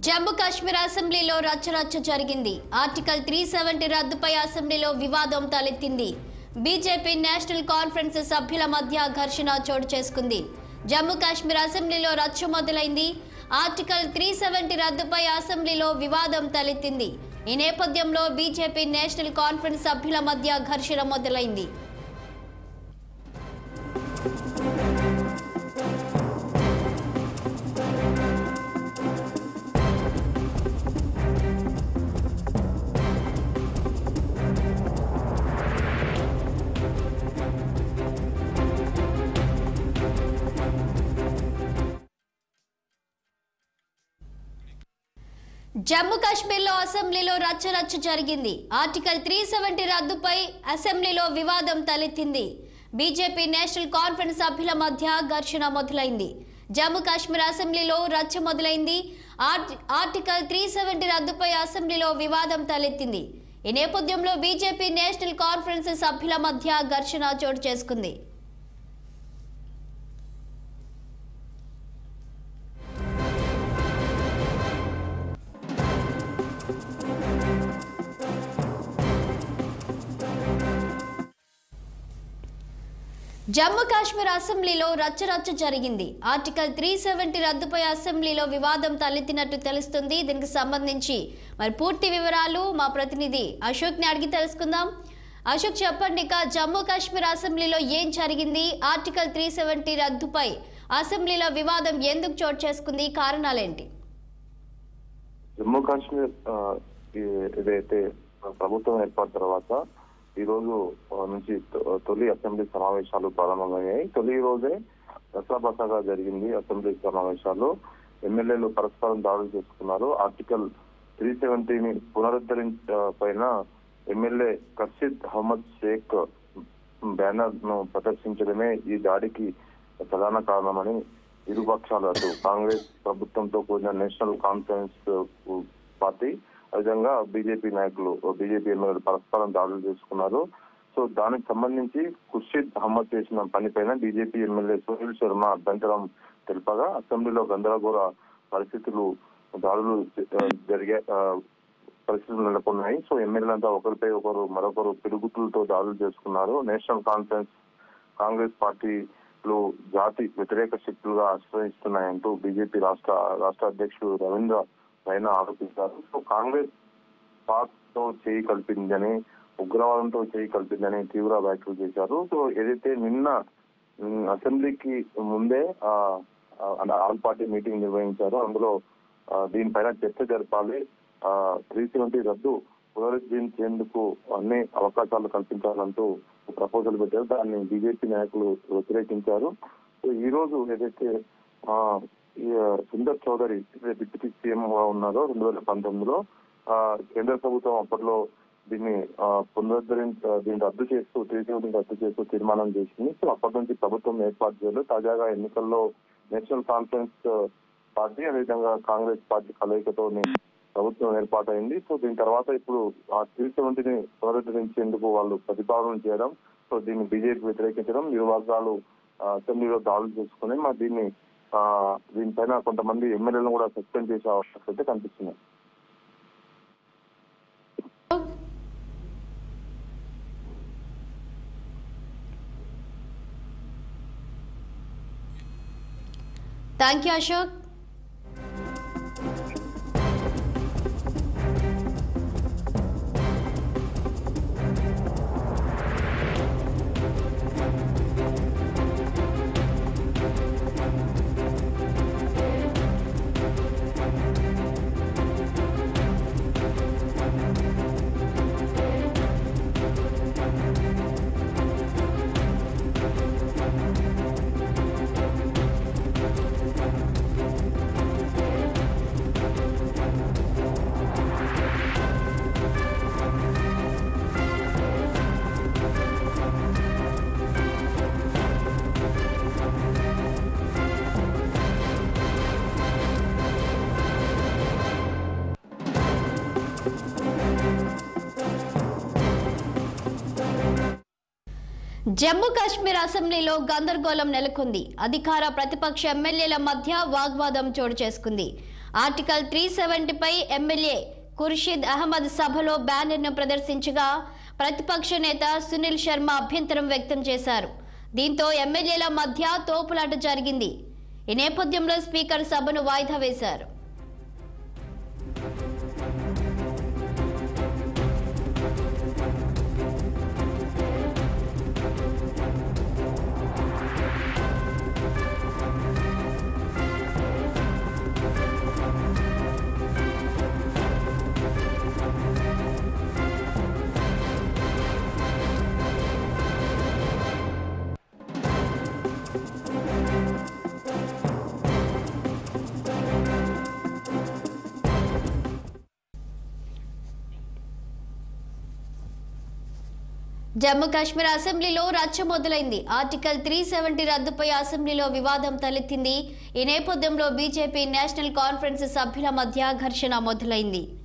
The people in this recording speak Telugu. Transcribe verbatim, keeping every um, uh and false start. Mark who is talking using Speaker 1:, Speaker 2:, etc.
Speaker 1: జమ్మూ కాశ్మీర్ అసెంబ్లీలో రచ్చరచ్చ జరిగింది. ఆర్టికల్ త్రీ సెవెంటీ రద్దుపై అసెంబ్లీలో వివాదం తలెత్తింది. బీజేపీ నేషనల్ కాన్ఫరెన్స్ సభ్యుల మధ్య ఘర్షణ చోటు చేసుకుంది. జమ్మూ కాశ్మీర్ అసెంబ్లీలో రచ్చ మొదలైంది. ఆర్టికల్ త్రీ సెవెంటీ రద్దుపై అసెంబ్లీలో వివాదం తలెత్తింది. ఈ నేపథ్యంలో బీజేపీ నేషనల్ కాన్ఫరెన్స్ సభ్యుల మధ్య ఘర్షణ మొదలైంది. జమ్మూ కాశ్మీర్లో అసెంబ్లీలో రచ్చరచ్చ జరిగింది. ఆర్టికల్ త్రీ సెవెంటీ రద్దుపై అసెంబ్లీలో వివాదం తలెత్తింది. బీజేపీ నేషనల్ కాన్ఫరెన్స్ సభ్యుల మధ్య ఘర్షణ మొదలైంది. జమ్మూ కాశ్మీర్ అసెంబ్లీలో రచ్చ మొదలైంది. ఆర్టికల్ త్రీ సెవెంటీ రద్దుపై అసెంబ్లీలో వివాదం తలెత్తింది. ఈ నేపథ్యంలో బీజేపీ నేషనల్ కాన్ఫరెన్స్ సభ్యుల మధ్య ఘర్షణ చోటు చేసుకుంది. జమ్మూ కాశ్మీర్ అసెంబ్లీలో రచ్చరచ్చ జరిగింది. ఆర్టికల్ త్రీ సెవెంటీ రద్దుపై అసెంబ్లీలో వివాదం తలెత్తినట్టు తెలుస్తుంది. దీనికి సంబంధించి మరి పూర్తి వివరాలు మా ప్రతినిధి అశోక్ ని అడిగి తెలుసుకుందాం. అశోక్, చెప్పండి, ఇక జమ్మూ కాశ్మీర్ అసెంబ్లీలో ఏం జరిగింది? ఆర్టికల్ త్రీ సెవెంటీ రద్దుపై అసెంబ్లీలో వివాదం ఎందుకు చోటు చేసుకుంది? కారణాలేంటి?
Speaker 2: జమ్మూ కాశ్మీర్ ఏదైతే ప్రభుత్వం ఏర్పడిన తర్వాత ఈ రోజు నుంచి తొలి అసెంబ్లీ సమావేశాలు ప్రారంభమయ్యాయి. తొలి రోజే రసాబసాగా జరిగింది అసెంబ్లీ సమావేశాలు. ఎమ్మెల్యేలు పరస్పరం దాడులు చేసుకున్నారు. ఆర్టికల్ త్రీ సెవెంటీని పునరుద్ధరించ పైన ఎమ్మెల్యే ఖర్షీద్ అహ్మద్ షేక్ బ్యానర్ ను ప్రదర్శించడమే ఈ దాడికి ప్రధాన కారణమని ఇరుపక్షాలు, అటు కాంగ్రెస్ ప్రభుత్వంతో కూడిన నేషనల్ కాన్ఫరెన్స్ పార్టీ, విధంగా బీజేపీ నాయకులు, బీజేపీ ఎమ్మెల్యేలు పరస్పరం దాడులు చేసుకున్నారు. సో దానికి సంబంధించి ఖుర్షీద్ అహ్మద్ చేసిన పనిపైన బీజేపీ ఎమ్మెల్యే సునీల్ శర్మ అభ్యంతరం తెలుపగా అసెంబ్లీలో గందరగోళ పరిస్థితులు, దాడులు జరిగే పరిస్థితులు నెలకొన్నాయి. సో ఎమ్మెల్యేలంతా ఒకరిపై ఒకరు మరొకరు పిడుగుతులతో దాడులు చేసుకున్నారు. నేషనల్ కాన్ఫరెన్స్ కాంగ్రెస్ పార్టీలు జాతి వ్యతిరేక శక్తులుగా ఆశ్రయిస్తున్నాయంటూ బీజేపీ రాష్ట్ర రాష్ట్ర అధ్యక్షుడు రవీంద్ర పైన ఆరోపించారు. సో కాంగ్రెస్ పాక్ తో చేయి కలిపిందని, ఉగ్రవాదంతో చేయి కలిపిందని తీవ్ర వ్యాఖ్యలు చేశారు. సో ఏదైతే నిన్న అసెంబ్లీకి ముందే ఆల్ పార్టీ మీటింగ్ నిర్వహించారో అందులో దీనిపైన చర్చ జరపాలి, త్రీ సెవెంటీ రద్దు పునరుద్ధరించేందుకు అన్ని అవకాశాలు కల్పించాలంటూ ప్రపోజల్ పెట్టారు. దాన్ని బీజేపీ నాయకులు వ్యతిరేకించారు. సో ఈ రోజు ఏదైతే ఆ సుందర్ చౌదరి డిప్యూటీ సీఎం గా ఉన్నారో రెండు వేల పంతొమ్మిదిలో ఆ కేంద్ర ప్రభుత్వం అప్పట్లో దీన్ని పునరుద్ధరించ దీన్ని రద్దు చేస్తూ త్రీ సెవెంటీ రద్దు చేస్తూ తీర్మానం చేసింది. సో అప్పటి నుంచి ప్రభుత్వం ఏర్పాటు చేయలేదు. తాజాగా ఎన్నికల్లో నేషనల్ కాన్ఫరెన్స్ పార్టీ, అదేవిధంగా కాంగ్రెస్ పార్టీ కలయికతో ప్రభుత్వం ఏర్పాటైంది. సో దీని తర్వాత ఇప్పుడు ఆ త్రీ సెవెంటీని పునరుద్ధరించేందుకు వాళ్ళు ప్రతిపాదన చేయడం, సో దీన్ని బీజేపీ వ్యతిరేకించడం, ఇరు వర్గాలు అసెంబ్లీలో దాడులు చేసుకుని మరి దీన్ని ఆ దీనిపైన కొంతమంది ఎమ్మెల్యేలను కూడా సస్పెండ్ చేసే అవకాశం అయితే కనిపిస్తున్నాయి.
Speaker 1: Thank you Ashok. జమ్మూ కాశ్మీర్ అసెంబ్లీలో గందరగోళం నెలకొంది. అధికార ప్రతిపక్ష ఎమ్మెల్యేల మధ్య వాగ్వాదం చోటు చేసుకుంది. ఆర్టికల్ త్రీ సెవెంటీపై ఎమ్మెల్యే ఖుర్షీద్ అహ్మద్ సభలో బ్యానర్ను ప్రదర్శించగా ప్రతిపక్ష నేత సునీల్ శర్మ అభ్యంతరం వ్యక్తం చేశారు. దీంతో ఎమ్మెల్యేల మధ్య తోపులాట జరిగింది. ఈ నేపథ్యంలో స్పీకర్ సభను వాయిదా వేశారు. జమ్మూ కాశ్మీర్ అసెంబ్లీలో రచ్చ మొదలైంది. ఆర్టికల్ త్రీ సెవెంటీ రద్దుపై అసెంబ్లీలో వివాదం తలెత్తింది. ఈ నేపథ్యంలో బీజేపీ నేషనల్ కాన్ఫరెన్స్ సభ్యుల మధ్య ఘర్షణ మొదలైంది.